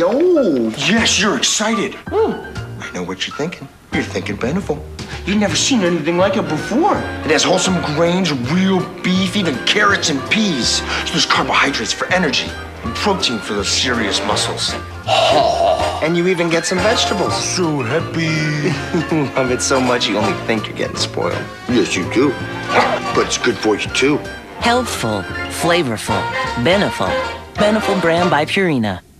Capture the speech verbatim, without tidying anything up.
Oh, yes, you're excited. I know what you're thinking. You're thinking Beneful. You've never seen anything like it before. It has wholesome grains, real beef, even carrots and peas. So there's carbohydrates for energy and protein for those serious muscles. And you even get some vegetables. So happy. You love it so much you only think you're getting spoiled. Yes, you do. But it's good for you, too. Healthful, flavorful, Beneful. Beneful brand by Purina.